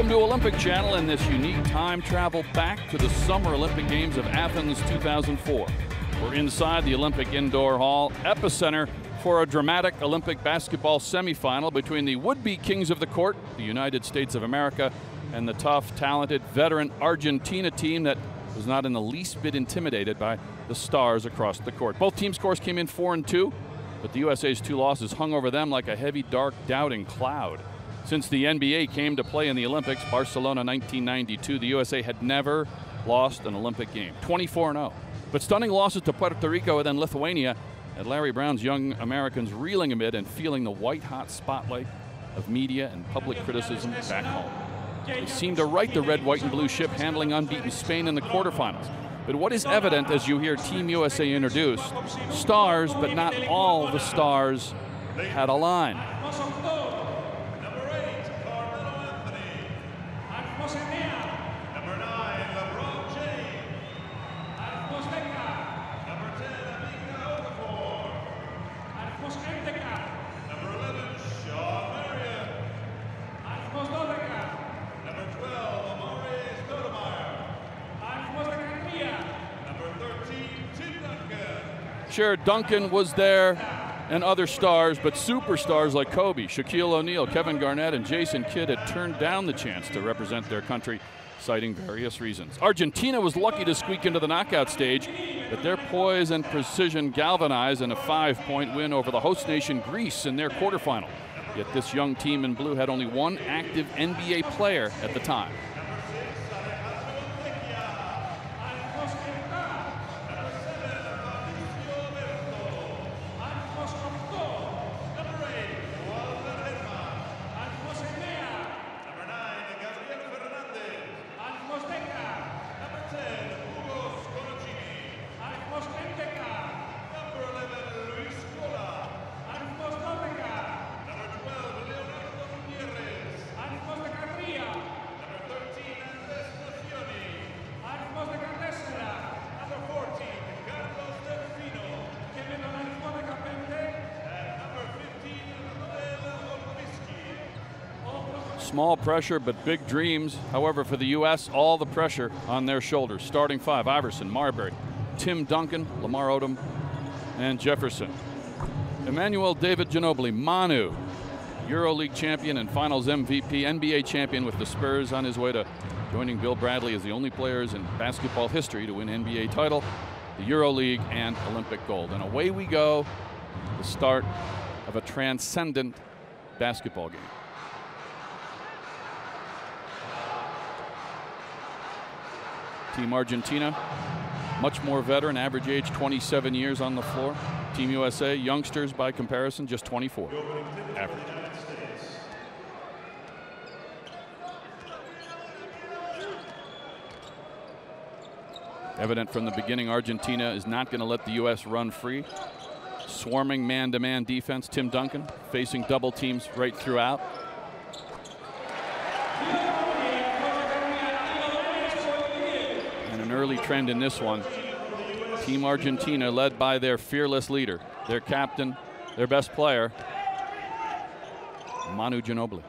Welcome to Olympic Channel and this unique time travel back to the Summer Olympic Games of Athens 2004. We're inside the Olympic Indoor Hall, epicenter for a dramatic Olympic basketball semifinal between the would-be kings of the court, the United States of America, and the tough, talented, veteran Argentina team that was not in the least bit intimidated by the stars across the court. Both team scores came in 4-2, but the USA's two losses hung over them like a heavy, dark, doubting cloud. Since the NBA came to play in the Olympics, Barcelona 1992, the USA had never lost an Olympic game, 24-0. But stunning losses to Puerto Rico and then Lithuania had Larry Brown's young Americans reeling amid and feeling the white-hot spotlight of media and public criticism back home. They seemed to right the red, white, and blue ship, handling unbeaten Spain in the quarterfinals. But what is evident as you hear Team USA introduced, stars, but not all the stars, had a line. Sure, Duncan was there and other stars, but superstars like Kobe, Shaquille O'Neal, Kevin Garnett, and Jason Kidd had turned down the chance to represent their country, citing various reasons. Argentina was lucky to squeak into the knockout stage, but their poise and precision galvanized in a 5-point win over the host nation Greece in their quarterfinal. Yet this young team in blue had only one active NBA player at the time. Small pressure, but big dreams. However, for the U.S., all the pressure on their shoulders. Starting five: Iverson, Marbury, Tim Duncan, Lamar Odom, and Jefferson. Emmanuel David Ginobili, Manu, EuroLeague champion and Finals MVP, NBA champion with the Spurs, on his way to joining Bill Bradley as the only players in basketball history to win NBA title, the EuroLeague, and Olympic gold. And away we go, the start of a transcendent basketball game. Team Argentina, much more veteran, average age 27 years on the floor. Team USA, youngsters by comparison, just 24 average. Evident from the beginning, Argentina is not going to let the U.S. run free. Swarming man-to-man defense, Tim Duncan facing double teams right throughout. Early trend in this one. Team Argentina led by their fearless leader, their captain, their best player, Manu Ginobili.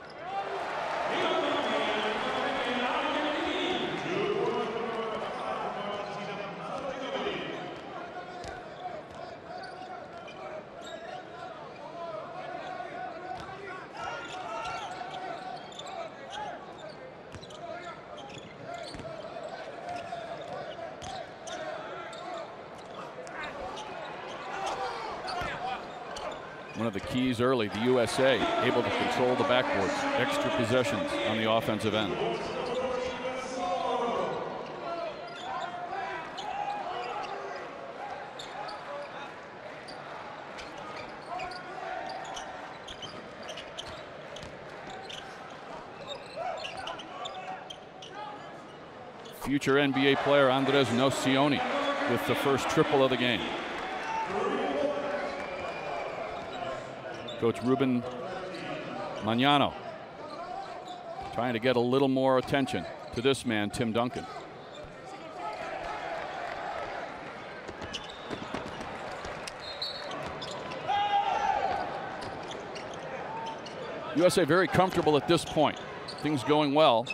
One of the keys early, the USA able to control the backboards, extra possessions on the offensive end. Future NBA player Andres Nocioni with the first triple of the game. Coach Ruben Magnano trying to get a little more attention to this man, Tim Duncan. USA very comfortable at this point. things going well.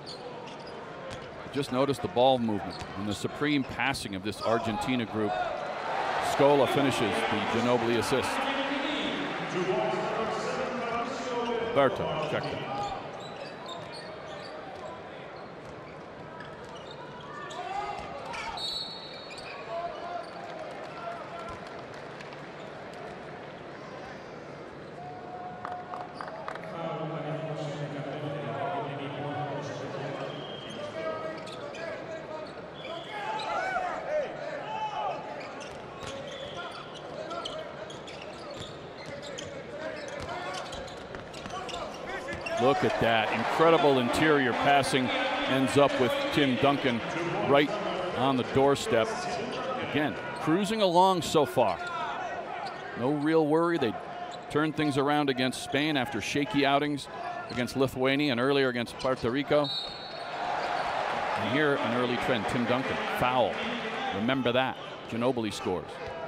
Just notice the ball movement and the supreme passing of this Argentina group. Scola finishes the Ginobili assist. Berto checked it. Look at that. Incredible interior passing. Ends up with Tim Duncan right on the doorstep. Again, cruising along so far. No real worry. They turned things around against Spain after shaky outings against Lithuania and earlier against Puerto Rico. And here, an early trend. Tim Duncan, foul. Remember that. Ginobili scores.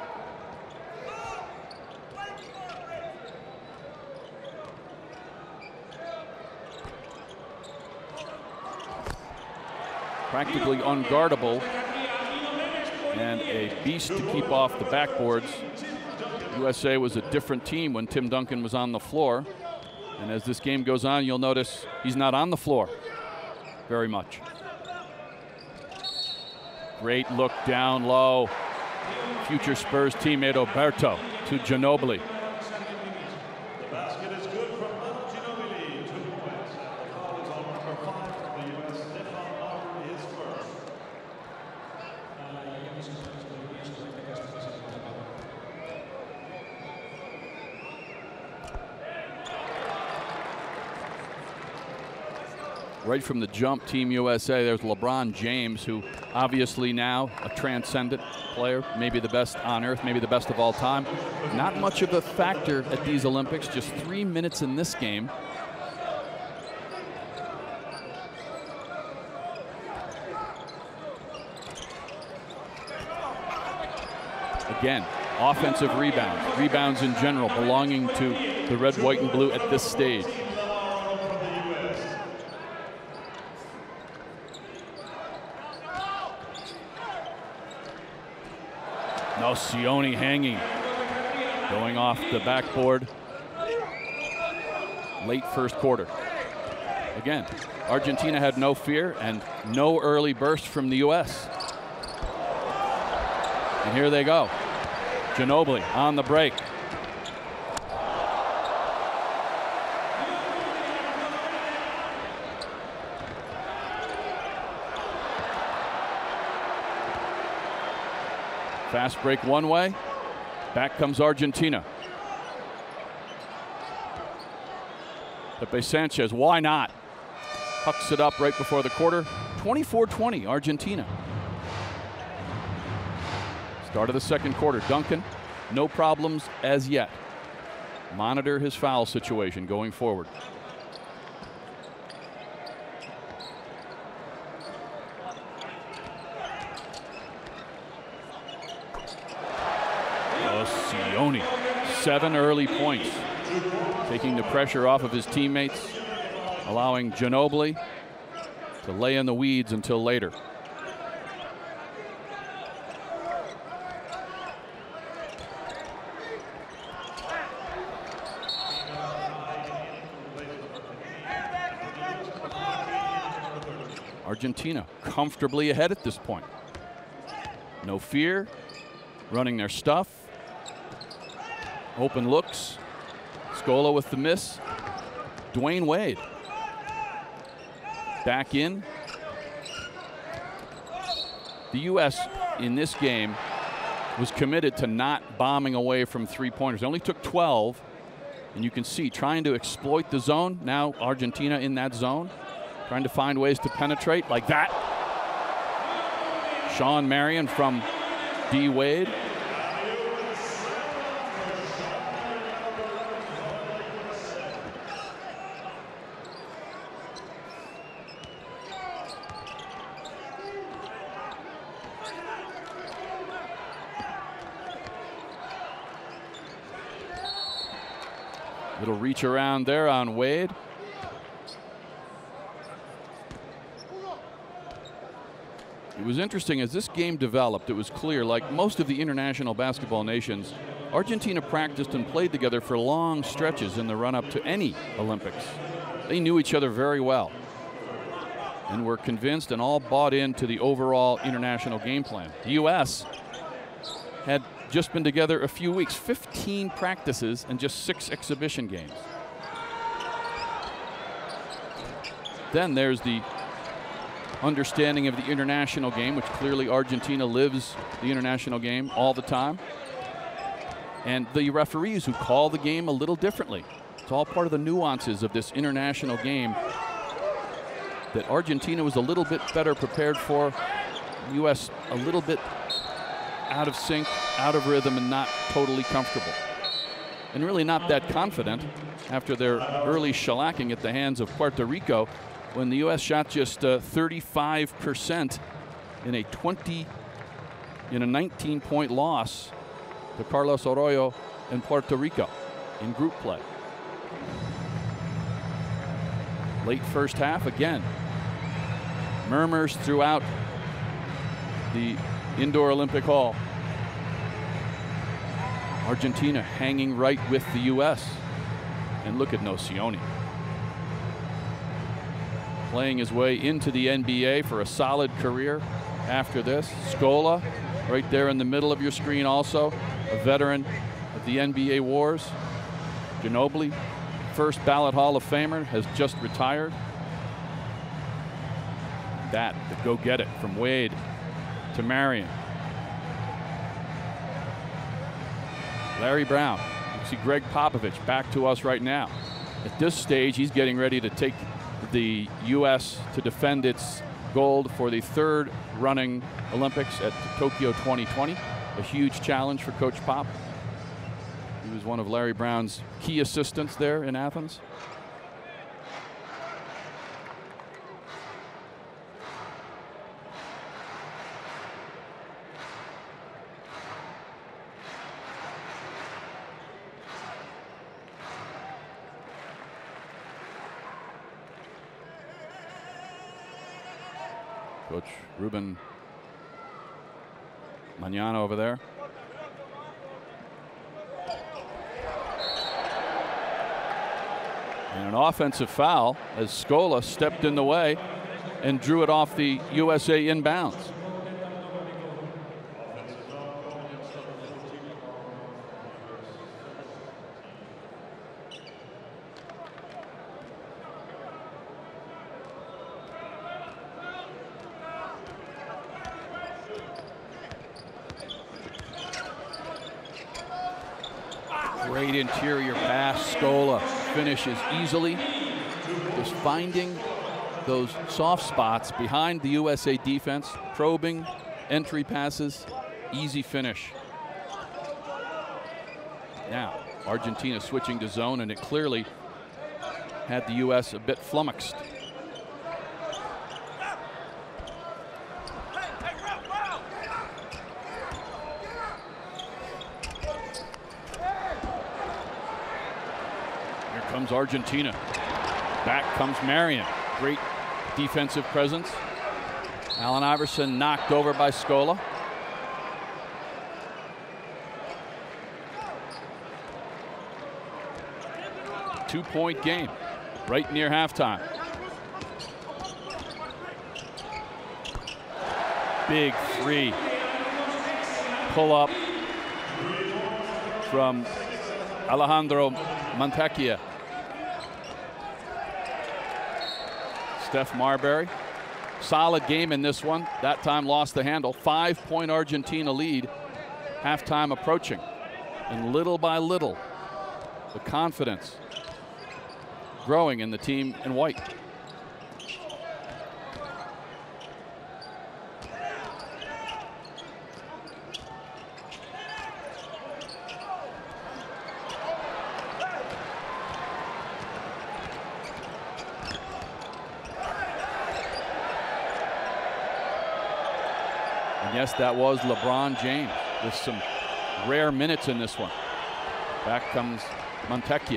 Practically unguardable and a beast to keep off the backboards. USA was a different team when Tim Duncan was on the floor. And as this game goes on, you'll notice he's not on the floor very much. Great look down low. Future Spurs teammate Oberto to Ginobili. Right from the jump, Team USA, there's LeBron James, who obviously now a transcendent player, maybe the best on earth, maybe the best of all time. Not much of a factor at these Olympics, just 3 minutes in this game. Again, offensive rebounds, rebounds in general belonging to the red, white, and blue at this stage. Sione hanging, going off the backboard. Late first quarter. Again, Argentina had no fear and no early burst from the U.S. And here they go. Ginobili on the break. Fast break one way. Back comes Argentina. Pepe Sanchez, why not? Hucks it up right before the quarter. 24-20, Argentina. Start of the second quarter. Duncan, no problems as yet. Monitor his foul situation going forward. Sione, 7 early points, taking the pressure off of his teammates, allowing Ginobili to lay in the weeds until later. Argentina comfortably ahead at this point. No fear, running their stuff. Open looks. Scola with the miss. Dwayne Wade back in. The U.S. in this game was committed to not bombing away from three-pointers. They only took 12, and you can see trying to exploit the zone. Now Argentina in that zone, trying to find ways to penetrate like that. Sean Marion from D. Wade. Little reach around there on Wade. It was interesting as this game developed, it was clear, like most of the international basketball nations, Argentina practiced and played together for long stretches in the run-up to any Olympics. They knew each other very well and were convinced and all bought into the overall international game plan. The U.S. had just been together a few weeks, 15 practices and just 6 exhibition games. Then there's the understanding of the international game, which clearly Argentina lives the international game all the time. And the referees who call the game a little differently. It's all part of the nuances of this international game that Argentina was a little bit better prepared for. The U.S. a little bit out of sync, out of rhythm, and not totally comfortable. And really not that confident after their early shellacking at the hands of Puerto Rico, when the U.S. shot just 35% in a 19-point loss to Carlos Arroyo and Puerto Rico in group play. Late first half again. Murmurs throughout the indoor Olympic Hall. Argentina hanging right with the U.S. And look at Nocioni, playing his way into the NBA for a solid career after this. Scola, right there in the middle of your screen also, a veteran of the NBA wars. Ginobili, first ballot Hall of Famer, has just retired. That, the go get it from Wade to Marion. Larry Brown. You see Greg Popovich back to us right now. At this stage, he's getting ready to take the U.S. to defend its gold for the 3rd running Olympics at Tokyo 2020. A huge challenge for Coach Pop. He was one of Larry Brown's key assistants there in Athens. Coach Ruben Mañana over there. And an offensive foul as Scola stepped in the way and drew it off the USA inbounds. Great interior pass. Scola finishes easily. Just finding those soft spots behind the USA defense, probing, entry passes, easy finish. Now, Argentina switching to zone, and it clearly had the U.S. a bit flummoxed. Comes Argentina. Back comes Marion. Great defensive presence. Allen Iverson knocked over by Scola. Two-point game right near halftime. Big three. Pull up from Alejandro Montecchia. Steph Marbury, solid game in this one. That time lost the handle. 5-point Argentina lead. Halftime approaching. And little by little, the confidence growing in the team in white. Yes, that was LeBron James with some rare minutes in this one. Back comes Montecchia.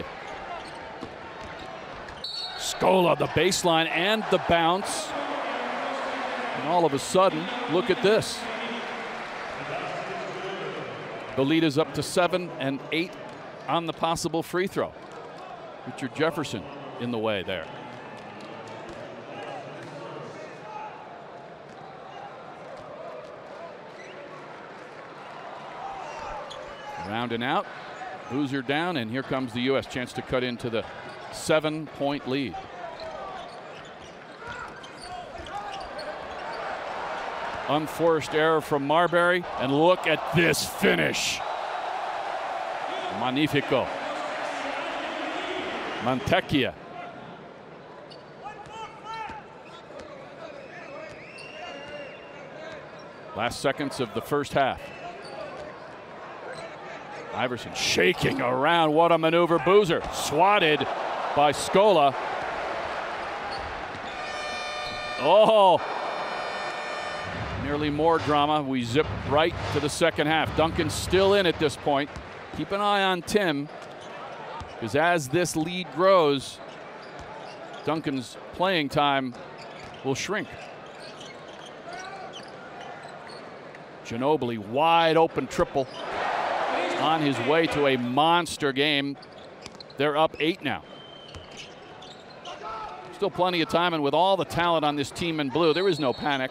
Scola, the baseline and the bounce. And all of a sudden, look at this. The lead is up to 7 and 8 on the possible free throw. Richard Jefferson in the way there. Round and out. Boozer down, and here comes the U.S. Chance to cut into the 7-point lead. Unforced error from Marbury, and look at this finish. Magnifico. Montecchia. Last seconds of the first half. Iverson shaking around. What a maneuver. Boozer swatted by Scola. Oh, nearly more drama. We zip right to the second half. Duncan's still in at this point. Keep an eye on Tim, because as this lead grows, Duncan's playing time will shrink. Ginobili, wide open triple. On his way to a monster game. They're up 8 now. Still plenty of time, and with all the talent on this team in blue, there is no panic.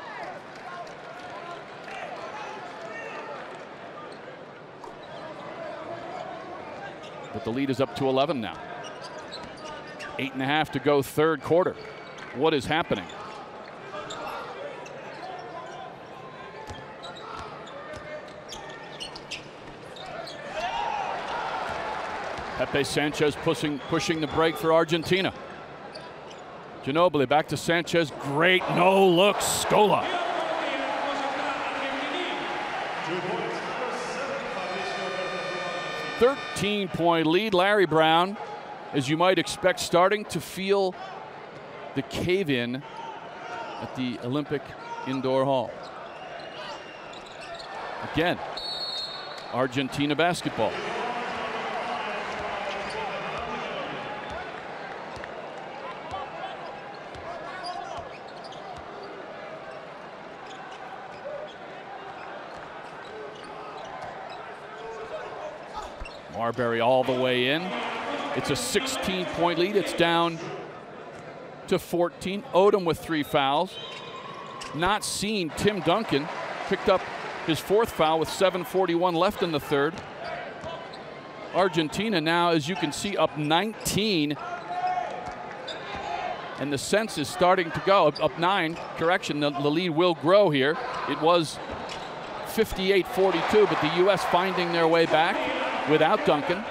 But the lead is up to 11 now. 8.5 to go, third quarter. What is happening? Pepe Sanchez pushing the break for Argentina. Ginobili back to Sanchez. Great no look. Scola. "13-point lead. Larry Brown, as you might expect, starting to feel the cave-in at the Olympic Indoor Hall. Again, Argentina basketball. Marbury all the way in. It's a 16-point lead. It's down to 14. Odom with 3 fouls. Not seen. Tim Duncan picked up his 4th foul with 7:41 left in the third. Argentina now, as you can see, up 19. And the sense is starting to go. Up 9. Correction, the lead will grow here. It was 58-42, but the U.S. finding their way back without Duncan.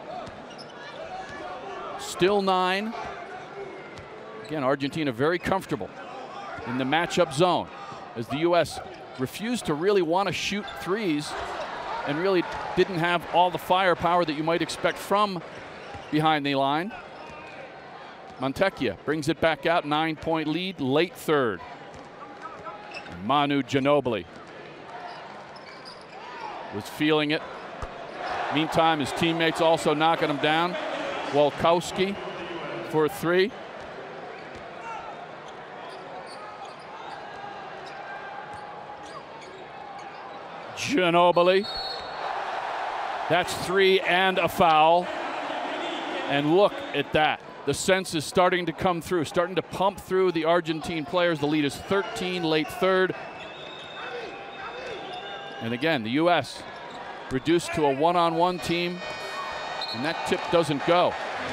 Still 9. Again, Argentina very comfortable in the matchup zone as the U.S. refused to really want to shoot threes and really didn't have all the firepower that you might expect from behind the line. Montecchia brings it back out, 9-point lead, late third. Manu Ginobili was feeling it. Meantime, his teammates also knocking him down. Walkowski for 3. Ginobili. That's 3 and a foul. And look at that. The sense is starting to come through, starting to pump through the Argentine players. The lead is 13, late third. And again, the U.S. reduced to a one-on-one team, and that tip doesn't go.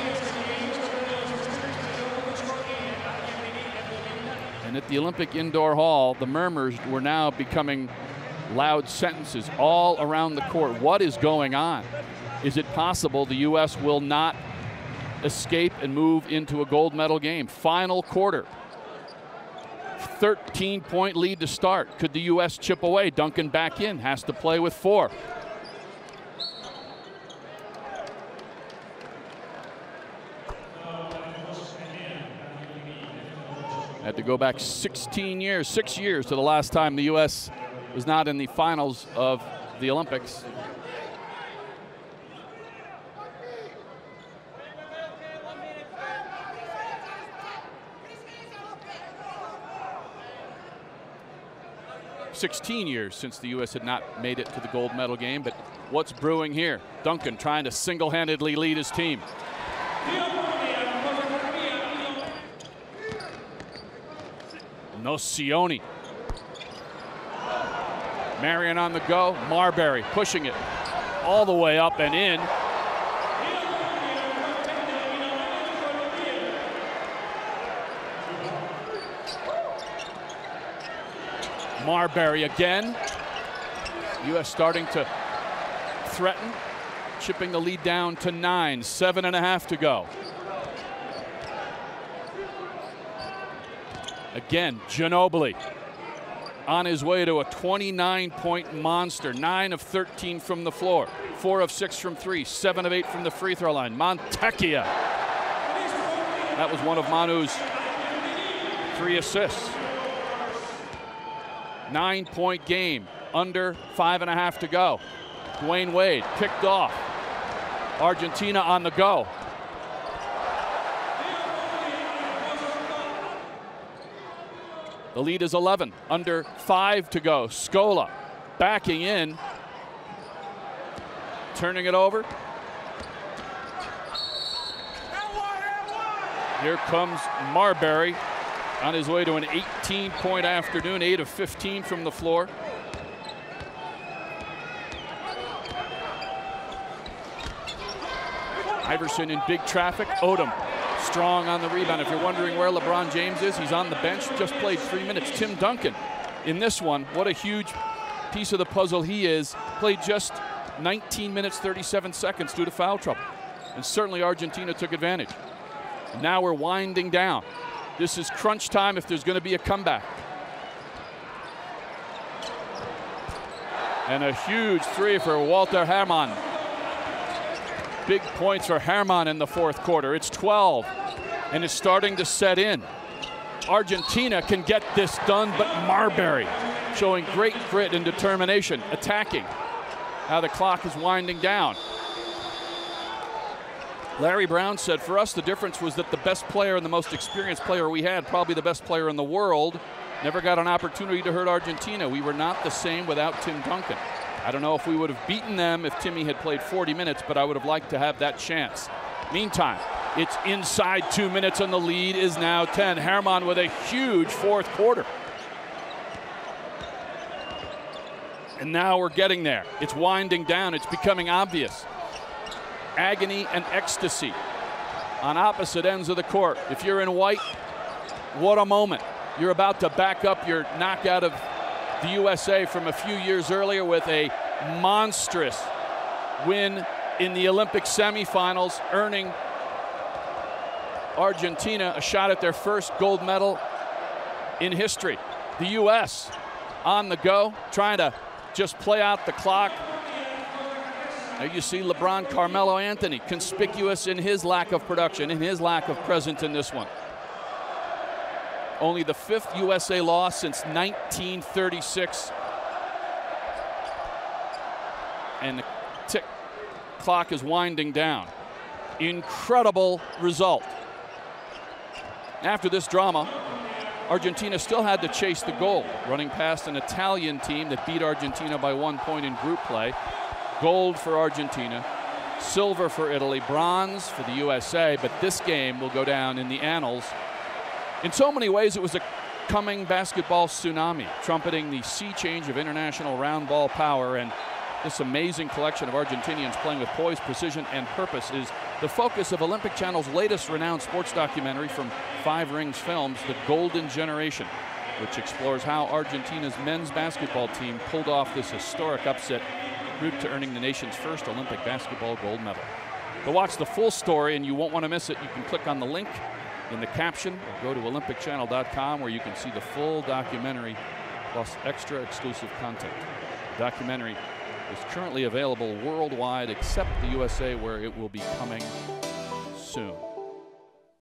And at the Olympic Indoor Hall, the murmurs were now becoming loud sentences all around the court. What is going on? Is it possible the U.S. will not escape and move into a gold medal game? Final quarter. 13-point lead to start. Could the U.S. chip away? Duncan back in, has to play with 4. Had to go back 6 years to the last time the U.S. was not in the finals of the Olympics. 16 years since the U.S. had not made it to the gold medal game, but what's brewing here? Duncan trying to single-handedly lead his team. Nocioni. Marion on the go. Marbury pushing it all the way up and in. Marbury again. U.S. starting to threaten, chipping the lead down to 9, 7.5 to go. Again, Ginobili on his way to a 29-point monster, 9 of 13 from the floor, 4 of 6 from 3, 7 of 8 from the free throw line. Montecchio. That was one of Manu's 3 assists. 9-point game, under 5.5 to go. Dwayne Wade picked off. Argentina on the go. The lead is 11, under 5 to go. Scola backing in, turning it over. Here comes Marbury on his way to an 18-point afternoon, 8 of 15 from the floor. Iverson in big traffic. Odom strong on the rebound. If you're wondering where LeBron James is, he's on the bench, just played 3 minutes. Tim Duncan in this one, what a huge piece of the puzzle he is, played just 19 minutes, 37 seconds due to foul trouble. And certainly Argentina took advantage. And now we're winding down. This is crunch time if there's going to be a comeback. And a huge 3 for Walter Hermann. Big points for Hermann in the fourth quarter. It's 12, and it's starting to set in. Argentina can get this done, but Marbury showing great grit and determination, attacking. Now the clock is winding down. Larry Brown said, for us, the difference was that the best player and the most experienced player we had, probably the best player in the world, never got an opportunity to hurt Argentina. We were not the same without Tim Duncan. I don't know if we would have beaten them if Timmy had played 40 minutes, but I would have liked to have that chance. Meantime, it's inside 2 minutes and the lead is now 10. Hermann with a huge fourth quarter. And now we're getting there. It's winding down. It's becoming obvious. Agony and ecstasy on opposite ends of the court. If you're in white, what a moment. You're about to back up your knockout of the USA from a few years earlier with a monstrous win in the Olympic semifinals, earning Argentina a shot at their first gold medal in history. The U.S. on the go, trying to just play out the clock. Now you see LeBron, Carmelo Anthony, conspicuous in his lack of production, in his lack of presence in this one. Only the 5th USA loss since 1936. And the tick clock is winding down. Incredible result. After this drama, Argentina still had to chase the gold, running past an Italian team that beat Argentina by 1 point in group play. Gold for Argentina, silver for Italy, bronze for the USA, but this game will go down in the annals. In so many ways, it was a coming basketball tsunami, trumpeting the sea change of international round ball power, and this amazing collection of Argentinians playing with poise, precision, and purpose is the focus of Olympic Channel's latest renowned sports documentary from Five Rings Films, The Golden Generation, which explores how Argentina's men's basketball team pulled off this historic upset route to earning the nation's first Olympic basketball gold medal. To watch the full story, and you won't want to miss it, you can click on the link in the caption or go to olympicchannel.com where you can see the full documentary plus extra exclusive content. The documentary is currently available worldwide except the USA, where it will be coming soon.